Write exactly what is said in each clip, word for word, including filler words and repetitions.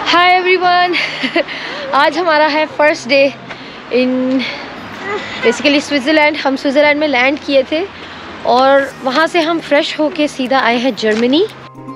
Hi everyone. आज हमारा है first day in basically Switzerland. हम स्विट्ज़रलैंड में लैंड किए थे और वहाँ से हम फ्रेश होके सीधा आए हैं Germany.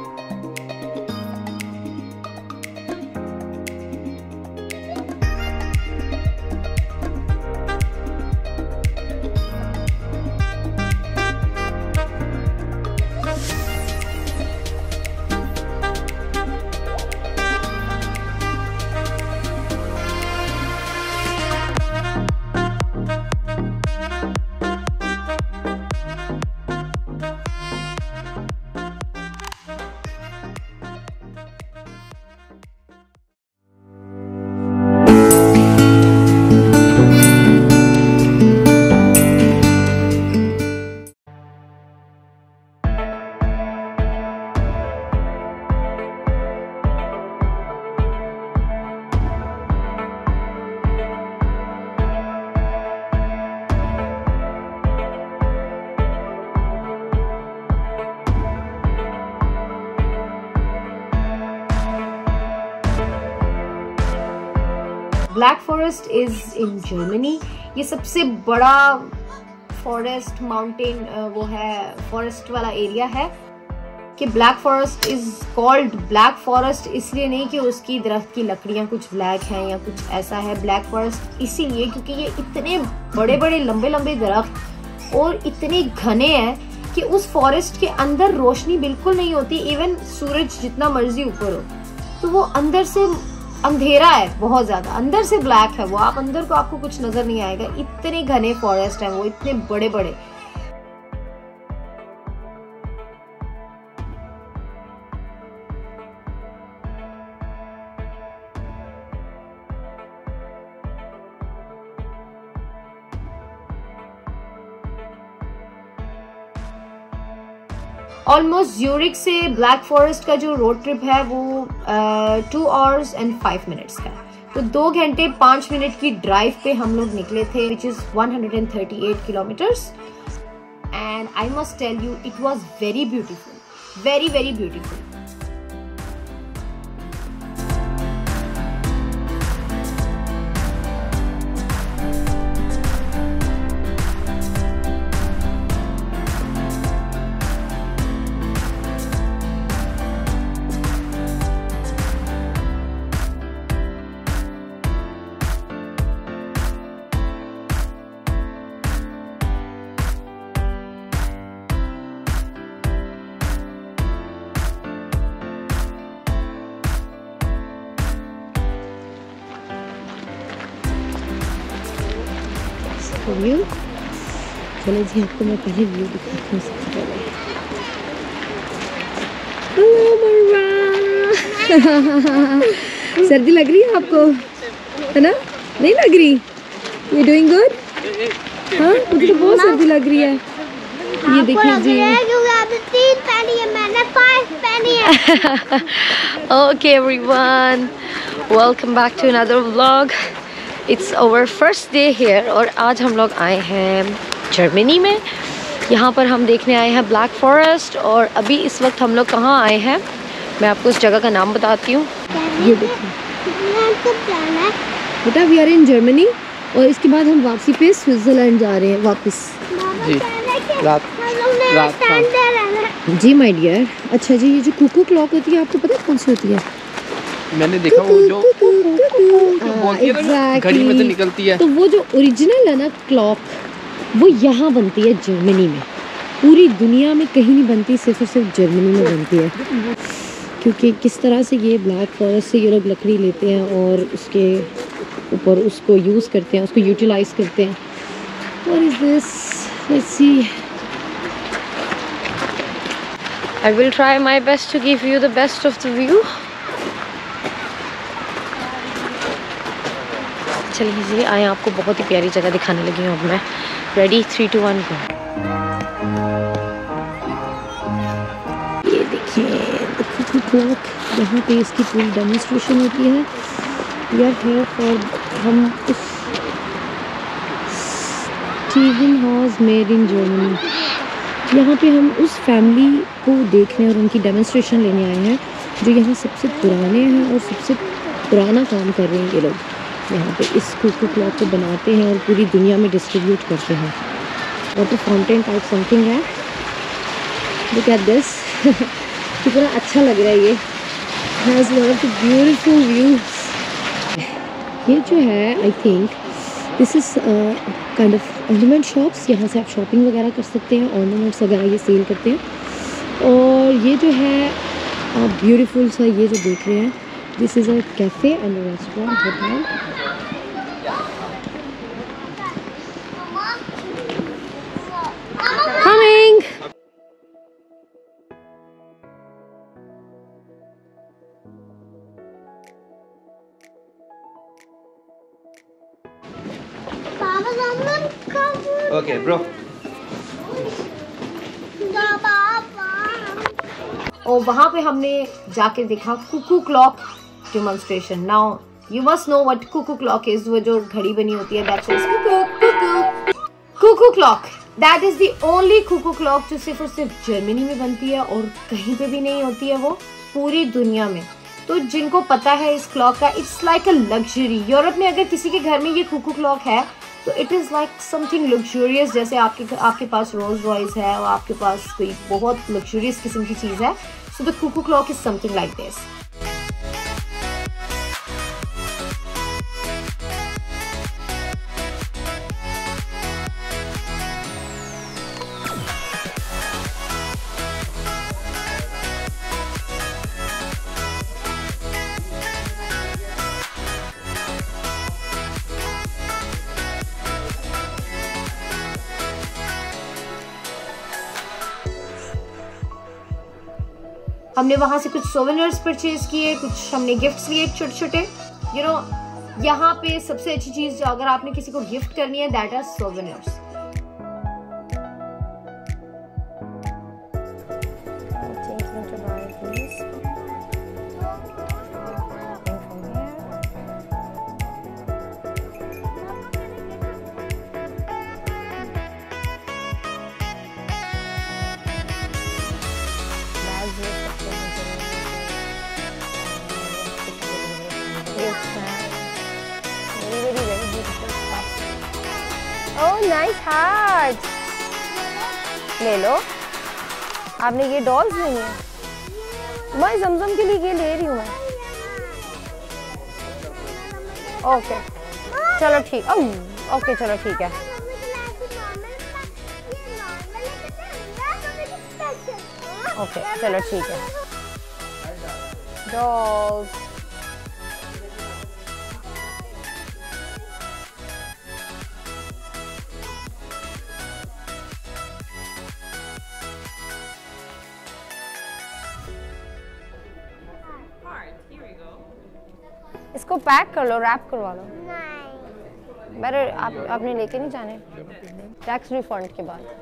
Black Forest is in Germany. ये सबसे बड़ा फॉरेस्ट माउंटेन वो है, फॉरेस्ट वाला एरिया है। कि Black Forest is called Black Forest इसलिए नहीं कि उसकी दरख्त की लकड़ियां कुछ ब्लैक हैं या कुछ ऐसा है। ब्लैक फॉरेस्ट इसीलिए क्योंकि ये इतने बड़े बड़े लंबे लंबे दरख्त और इतने घने हैं कि उस फॉरेस्ट के अंदर रोशनी बिल्कुल नहीं होती। इवन सूरज जितना मर्जी ऊपर हो तो वो अंदर से अंधेरा है, बहुत ज्यादा अंदर से ब्लैक है वो। आप अंदर को आपको कुछ नजर नहीं आएगा, इतने घने फॉरेस्ट हैं वो, इतने बड़े बड़े। ऑलमोस्ट ज्यूरिक से ब्लैक फॉरेस्ट का जो रोड ट्रिप है वो two hours and five minutes है। तो दो घंटे पाँच मिनट की ड्राइव पे हम लोग निकले थे, which is one hundred thirty eight kilometres. And I must tell you it was very beautiful, very very beautiful. View चलो जी, आपको मैं पहले व्यू दिखाती हूँ। सबसे पहले सर्दी लग रही है आपको, है ना? नहीं लग रही? You doing good? हाँ, मुझे तो बहुत सर्दी लग रही है। ये देखिए जी, तीन पहनी है मैंने, फाइव पहनी है। Okay everyone, welcome back to another vlog. It's our first day here और आज हम लोग आए हैं जर्मनी में। यहाँ पर हम देखने आए हैं ब्लैक फॉरेस्ट। और अभी इस वक्त हम लोग कहाँ आए हैं, मैं आपको उस जगह का नाम बताती हूँ। ये देखिए बेटा, वी आर इन जर्मनी और इसके बाद हम वापसी पे स्विट्ज़रलैंड जा रहे हैं वापस। जी रात रात जी माय डियर। अच्छा जी, ये जो कुकू क्लॉक होती है आपको पता है कौन सी होती है? मैंने देखा वो जो बोलती है ना, घड़ी में से निकलती है। तो वो जो ओरिजिनल है ना क्लॉक, वो यहाँ बनती है जर्मनी में। पूरी दुनिया में कहीं नहीं बनती, सिर्फ और सिर्फ जर्मनी में बनती है। क्योंकि किस तरह से ये ब्लैक फॉरेस्ट से ये लोग लकड़ी लेते हैं और उसके ऊपर उसको यूज़ करते हैं, उसको यूटिलाइज करते हैं। What is this? Let's see. I will try my best to give you the best of the view. चलिए जी, आए आपको बहुत ही प्यारी जगह दिखाने लगी हूँ अब मैं। Ready, three two one go. ये देखिए क्लॉक, यहाँ पे इसकी पूरी डेमोन्स्ट्रेशन होती है। वी आर हियर फॉर, हम उस Steven house made in Germany, यहाँ पे हम उस फैमिली को देखने और उनकी डेमोन्स्ट्रेशन लेने आए हैं जो यहाँ सबसे पुराने हैं और सबसे पुराना काम कर रहे हैं ये लोग। यहाँ पे इस कुकू क्लॉक को बनाते हैं और पूरी दुनिया में डिस्ट्रीब्यूट करते हैं। वाटर फाउंटेन टाइप समथिंग है। लुक एट दिस कितना अच्छा लग रहा है ये। Has lot of beautiful views. ये जो है I think this is kind of ornament shops. यहाँ से आप शॉपिंग वगैरह कर सकते हैं, ऑर्नामेंट्स वगैरह ये सेल करते हैं। और ये जो है आप ब्यूटीफुल सा ये जो देख रहे हैं, this is a cafe and a restaurant hotel. Coming. Okay, bro. और वहाँ पे हमने जाके देखा cuckoo clock demonstration. Now you must know what cuckoo clock is. वो जो घड़ी बनी होती है that is cuckoo cuckoo cuckoo clock. That is the only cuckoo clock जो सिर्फ और सिर्फ जर्मनी में बनती है और कहीं पे भी नहीं होती है वो पूरी दुनिया में। तो जिनको पता है इस क्लॉक का, it's like a luxury. Europe में अगर किसी के घर में ये कुकू क्लॉक है तो it is like something luxurious. जैसे आपके आपके पास रोल्स रॉयस है और आपके पास कोई बहुत लग्जूरियस किस्म की चीज़ है। So the cuckoo clock is something like this. हमने वहां से कुछ सोवेनियर्स परचेज किए, कुछ हमने गिफ्ट्स लिए छोटे छोटे। यू नो यहाँ पे सबसे अच्छी चीज अगर आपने किसी को गिफ्ट करनी है that are souvenirs. Oh nice heart. ले लो। आपने ये डॉल्स लेनी है? मैं जमजम के लिए ये ले रही हूँ मैं। ओके चलो ठीक। ओके चलो ठीक है। ओके चलो ठीक है। डॉल्स इसको पैक कर लो, रैप करवा लो। नहीं मेरे आप आपने लेके नहीं जाने टैक्स रिफंड के बाद।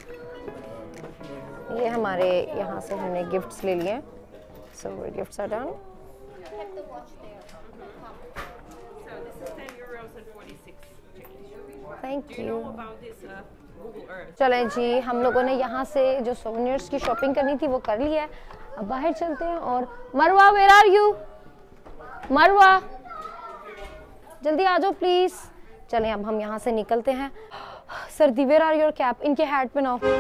ये हमारे यहाँ से हमने गिफ्ट्स ले लिए। So gifts are done. Thank you. चलें जी, हम लोगों ने यहाँ से जो सोवेनियर्स की शॉपिंग करनी थी वो कर लिया है। अब बाहर चलते हैं। और मरवा वेयर आर यू? मरवा जल्दी आ जाओ प्लीज। चलें अब हम यहाँ से निकलते हैं। सर्दी वेयर आर योर कैप? इनके हैट पे now.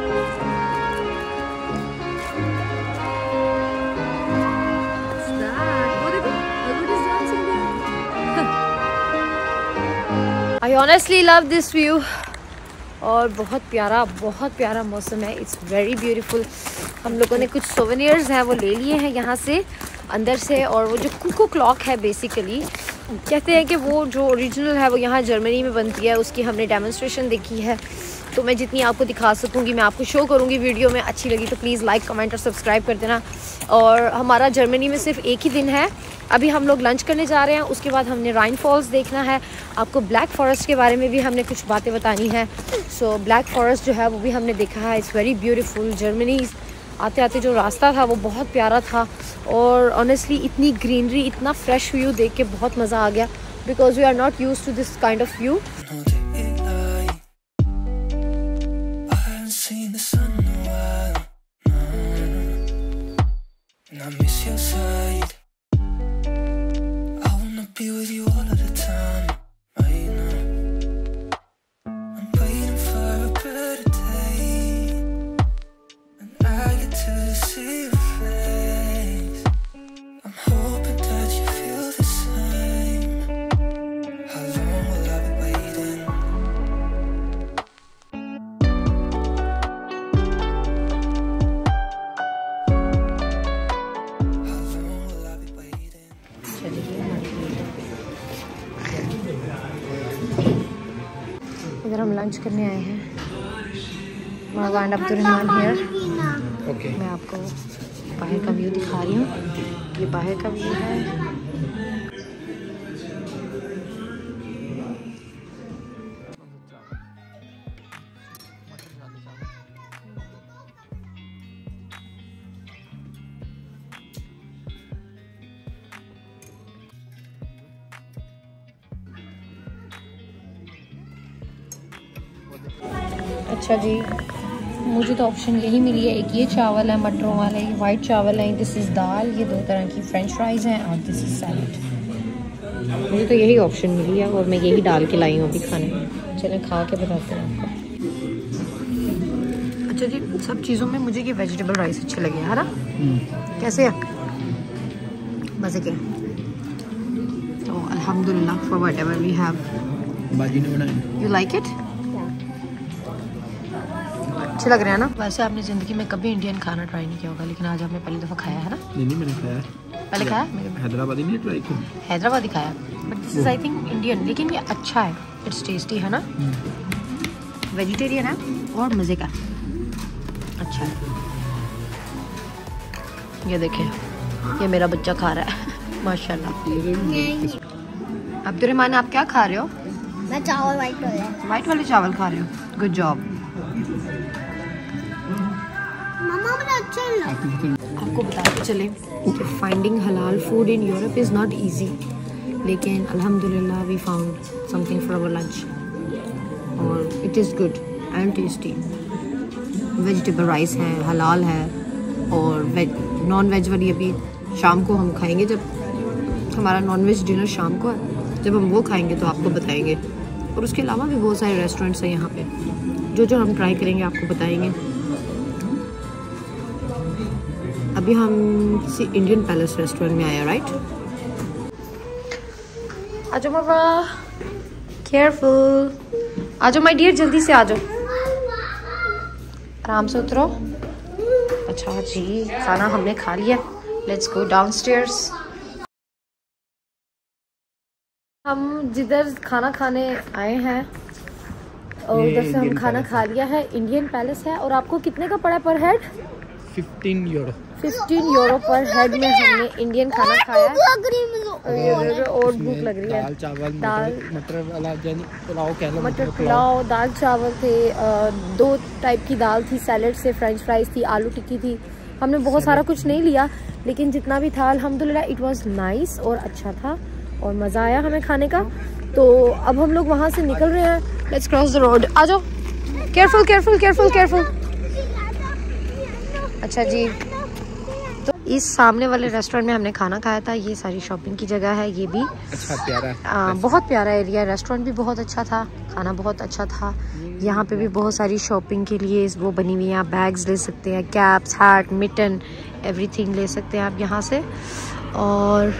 I honestly love this view। और बहुत प्यारा बहुत प्यारा मौसम है। It's very beautiful. हम लोगों ने कुछ सोवेनियर्स हैं वो ले लिए हैं यहाँ से अंदर से। और वो जो कुकू क्लॉक है बेसिकली कहते हैं कि वो जो ओरिजिनल है वो यहाँ जर्मनी में बनती है। उसकी हमने डेमोन्स्ट्रेशन देखी है। तो मैं जितनी आपको दिखा सकूँगी मैं आपको शो करूँगी वीडियो में। अच्छी लगी तो प्लीज़ लाइक कमेंट और सब्सक्राइब कर देना। और हमारा जर्मनी में सिर्फ एक ही दिन है। अभी हम लोग लंच करने जा रहे हैं, उसके बाद हमने राइन फॉल्स देखना है। आपको ब्लैक फॉरेस्ट के बारे में भी हमने कुछ बातें बतानी है। सो ब्लैक फॉरेस्ट जो है वो भी हमने देखा है। It's very beautiful. जर्मनी आते आते जो रास्ता था वो बहुत प्यारा था। और ऑनेस्टली इतनी ग्रीनरी, इतना फ्रेश व्यू देख के बहुत मज़ा आ गया, because we are not used to this kind of view. I miss your side. इधर हम लंच करने आए हैं। मगान अब्दुर्रहमान हियर। ओके, मैं आपको बाहर का व्यू दिखा रही हूँ। ये बाहर का व्यू है। अच्छा जी, मुझे तो ऑप्शन यही मिली है। एक ये चावल है मटरों वाले, ये वाइट चावल है, दिस इज़ दाल, ये दो तरह की फ्रेंच फ्राइज़ हैं और दिस इज़ सैलड। मुझे तो यही ऑप्शन मिली है और मैं यही डाल के लाई हूँ अभी खाने में। चलें खा के बताते हैं आपको। अच्छा जी, सब चीज़ों में मुझे ये वेजिटेबल राइस अच्छे लगे है ना। कैसे है? मज़े के। तो अल्हम्दुलिल्लाह फॉर व्हाटएवर वी हैव। बाजी ने बनाया। You like it? अच्छे लग रहे हैं ना। वैसे आपने ज़िंदगी में कभी इंडियन खाना ट्राई नहीं किया होगा, लेकिन आज आपने पहली दफ़ा खाया है ना। नहीं नहीं, मैंने खाया। पहले खाया? हैदराबादी नहीं ट्राई किया। हैदराबादी खाया, but this is I think Indian. लेकिन ये अच्छा है, इट्स टेस्टी है ना। वेजिटेरियन है और मज़े का अच्छा है। ये देखें, ये मेरा बच्चा खा रहा है माशाल्लाह। अब्दुर्रहमान आप क्या खा रहे हो? मैं चावल वाइट वाले वाइट वाले चावल खा रहे हो। Good job. मम्मा मुझे अच्छा लगा। आपको बताते चले कि फाइंडिंग हलाल food in Europe is not easy, लेकिन अल्हम्दुलिल्लाह we found something for our lunch और it is good and tasty. Vegetable rice है, हलाल है और वेज नॉन वेज वाली अभी शाम को हम खाएंगे। जब हमारा नॉन वेज डिनर शाम को है, जब हम वो खाएंगे तो आपको बताएंगे। और उसके अलावा भी बहुत सारे रेस्टोरेंट्स हैं यहाँ पे, जो जो हम ट्राई करेंगे आपको बताएंगे। अभी हम किसी इंडियन पैलेस रेस्टोरेंट में आए हैं, राइट? आजो मामा, केयरफुल। आजो माय डियर, जल्दी से आजो, आराम से उतरो। अच्छा जी, खाना हमने खा लिया। Let's go downstairs. हम जिधर खाना खाने आए हैं और उधर से हम खाना खा लिया है। इंडियन पैलेस है। और आपको कितने का पड़ा पर head? Fifteen euro. Fifteen euro पर हेड में हमने इंडियन खाना खाया है। और भूख लग रही है। दाल चावल, दाल मटर वाला पुलाव कह लो। मटर पुलाव, दाल चावल थे, दो टाइप की दाल थी, सैलेड से, फ्रेंच फ्राइज थी, आलू टिक्की थी। हमने बहुत सारा कुछ नहीं लिया, लेकिन जितना भी था अल्हम्दुलिल्लाह इट वाज नाइस और अच्छा था और मज़ा आया हमें खाने का। तो अब हम लोग वहाँ से निकल रहे हैं। Let's cross the road. आ जाओ, केयरफुल केयरफुल केयरफुल केयरफुल। अच्छा जी, तो इस सामने वाले रेस्टोरेंट में हमने खाना खाया था। ये सारी शॉपिंग की जगह है। ये भी अच्छा प्यारा आ, बहुत प्यारा एरिया है। रेस्टोरेंट भी बहुत अच्छा था, खाना बहुत अच्छा था। यहाँ पे भी बहुत सारी शॉपिंग के लिए वो बनी हुई है। आप बैग्स ले सकते हैं, कैप्स, हैट, मिटन, एवरीथिंग ले सकते हैं आप यहाँ से। और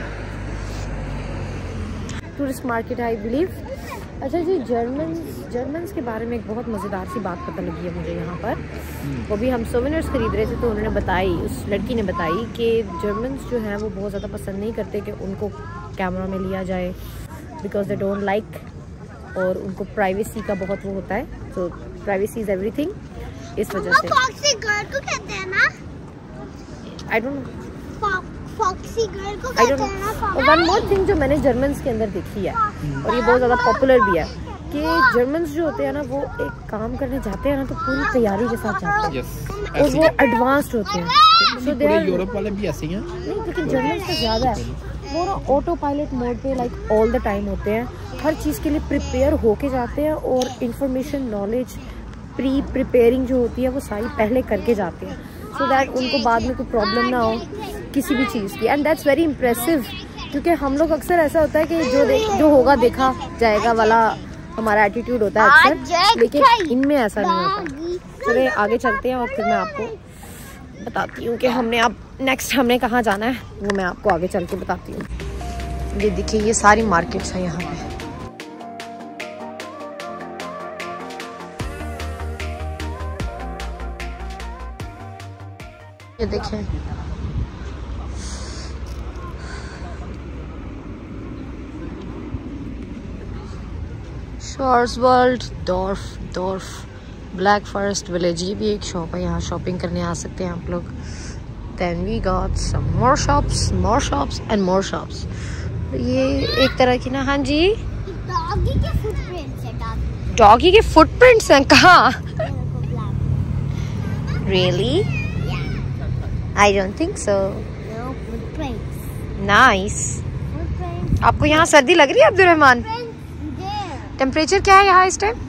टूरिस्ट मार्केट आई बिलीव। अच्छा जी, जर्मन जर्मन्स के बारे में एक बहुत मज़ेदार सी बात पता लगी है मुझे यहाँ पर। वो भी हम सोवेनियर्स खरीद रहे थे तो उन्होंने बताई, उस लड़की ने बताई कि जर्मन्स जो हैं वो बहुत ज़्यादा पसंद नहीं करते कि उनको कैमरा में लिया जाए, बिकॉज दे डोंट लाइक, और उनको प्राइवेसी का बहुत वो होता है। तो प्राइवेसी इज़ एवरीथिंग, इस वजह से। फॉक्सी गर्ल को कहते हैं ना? I don't know, foxy girl को आई कहते डोंट हैं ना? नो। वन मोर थिंग जो मैंने जर्मन्स के अंदर देखी है, और ये बहुत ज़्यादा पॉपुलर भी है, कि जर्मन्स जो होते हैं ना वो एक काम करने जाते हैं ना तो पूरी तैयारी के साथ जाते हैं और वो एडवांस्ड होते हैं। सो दे आर, यूरोप वाले भी ऐसे ही हैं। नहीं लेकिन जर्मन्स से ज़्यादा है। वो ना ऑटो पायलट मोड पे लाइक ऑल द टाइम होते हैं, हर चीज़ के लिए प्रिपेयर होके जाते हैं और इंफॉर्मेशन, नॉलेज, प्री प्रिपेयरिंग जो होती है वो सारी पहले करके जाते हैं, सो so दैट उनको बाद में कोई प्रॉब्लम ना हो किसी भी चीज़ की। एंड दैट्स वेरी इम्प्रेसिव, क्योंकि हम लोग अक्सर ऐसा होता है कि जो जो होगा देखा जाएगा वाला हमारा एटीट्यूड होता है अक्सर, लेकिन इनमें ऐसा नहीं होता। चलिए आगे चलते हैं और फिर मैं आपको बताती हूँ कि हमने अब नेक्स्ट हमने कहाँ जाना है, वो मैं आपको आगे चल के बताती हूँ। ये देखिए, ये सारी मार्केट्स हैं यहाँ पे। ये देखें, Schwarzwald Dorf Dorf Black Forest village, ये भी एक शॉप है, यहाँ शॉपिंग करने आ सकते हैं आप लोग। Then we got some more shops, more shops and more shops। ये एक तरह की ना, हाँ जी, डॉगी के फुटप्रिंट्स हैं। डॉगी के फुटप्रिंट्स हैं कहाँ? Really? Yeah. I don't think so. No footprints. Nice. Footprints. आपको यहाँ सर्दी लग रही है अब्दुलरहमान? टेम्परेचर क्या है यहाँ इस टाइम?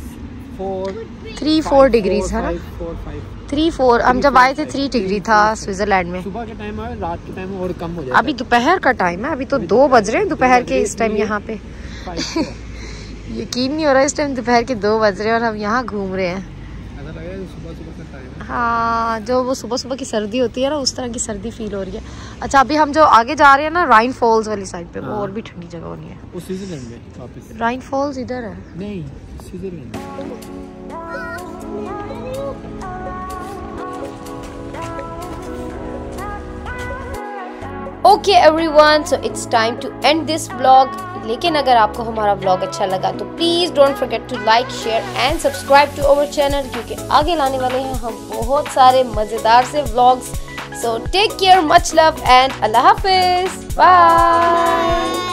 थ्री फोर डिग्रीज है ना? थ्री फोर हम जब आए थे थ्री डिग्री था स्विट्जरलैंड में। सुबह के टाइम है, रात के टाइम और कम हो जाता है। अभी दोपहर का टाइम है, अभी तो दो बज रहे हैं दोपहर के इस टाइम यहाँ पे। यकीन नहीं हो रहा इस टाइम दोपहर के दो बज रहे हैं और हम यहाँ घूम रहे हैं। ऐसा लग रहा है सुबह सुबह का टाइम है। हाँ, जो वो सुबह सुबह की सर्दी होती है ना, उस तरह की सर्दी फील हो रही है। अच्छा, अभी हम जो आगे जा रहे हैं ना राइन फॉल्स वाली साइड पे, वो और भी ठंडी जगह होनी है। वो स्विट्जरलैंड में वापस। राइन फॉल्स इधर है? नहीं, Switzerland. Okay everyone, so it's time to end this vlog. लेकिन अगर आपको हमारा व्लॉग अच्छा लगा तो please don't forget to like, share and subscribe to our channel, क्योंकि आगे लाने वाले हैं हम बहुत सारे मजेदार से vlogs. So take care, much love and अल्लाह हाफिज, बाय।